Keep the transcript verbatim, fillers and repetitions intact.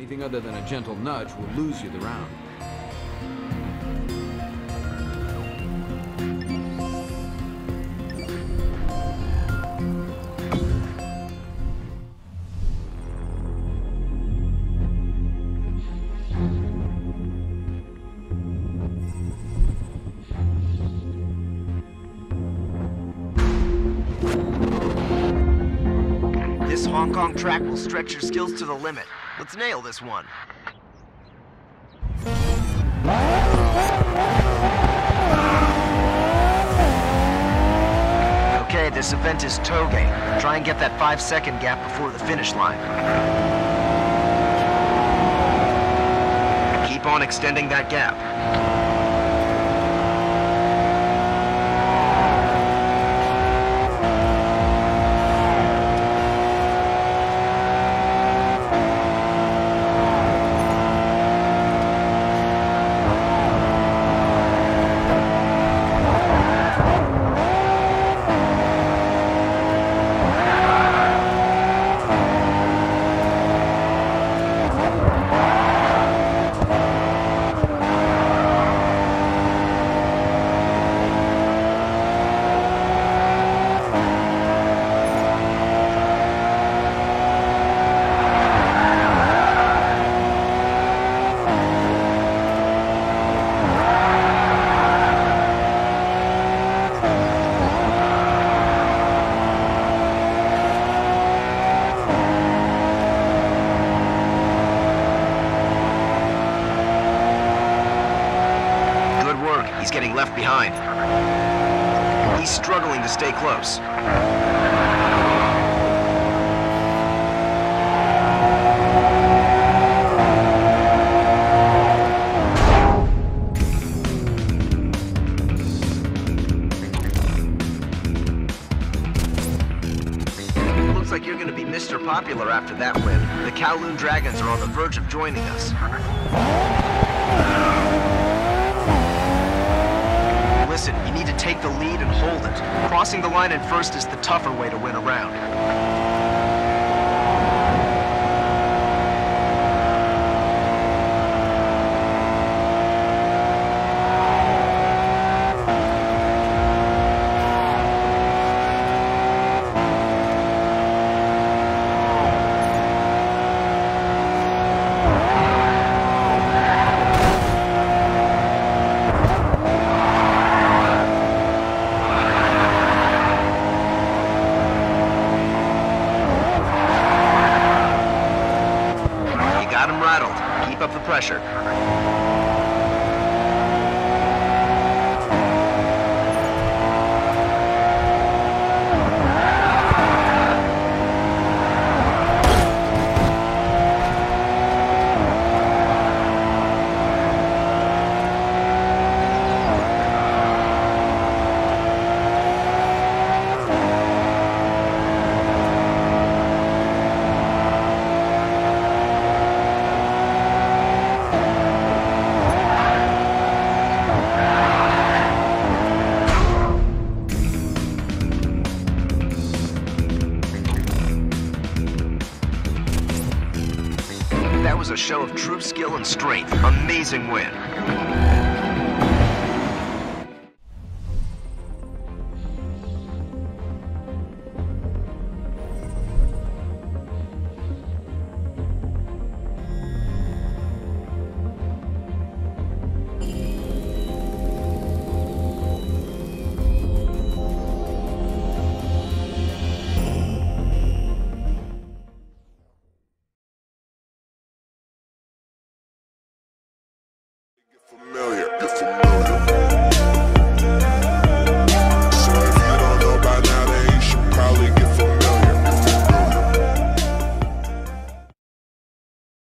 Anything other than a gentle nudge will lose you the round. This Hong Kong track will stretch your skills to the limit. Let's nail this one. Okay, this event is Toge. Try and get that five second gap before the finish line. Keep on extending that gap. He's getting left behind. He's struggling to stay close. Looks like you're going to be Mister Popular after that win. The Kowloon Dragons are on the verge of joining us. Listen, you need to take the lead and hold it. Crossing the line in first is the tougher way to win a round. Got him rattled. Keep up the pressure. That was a show of true skill and strength. Amazing win. Familiar, you're familiar.